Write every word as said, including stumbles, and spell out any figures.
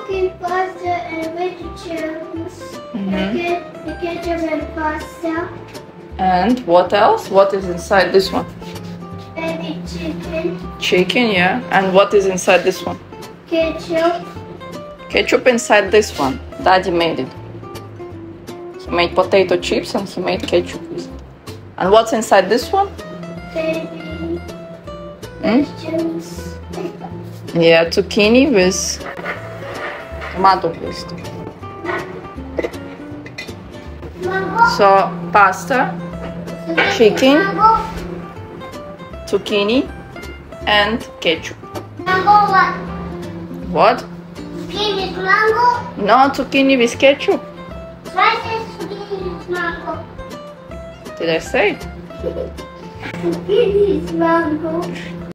cooking pasta and vegetables. Mm-hmm. The ketchup and pasta. And what else? What is inside this one? Baby chicken. Chicken, yeah. And what is inside this one? Ketchup. Ketchup inside this one. Daddy made it. He made potato chips and he made ketchup with it. And what's inside this one? Baby Mm? vegetables. Yeah, zucchini with tomato paste. Mango. So, pasta, chicken, Mango. zucchini, and ketchup. Mango what? What? Zucchini is mango. No, zucchini with ketchup. Why is zucchini is mango? Did I say it? Zucchini is mango.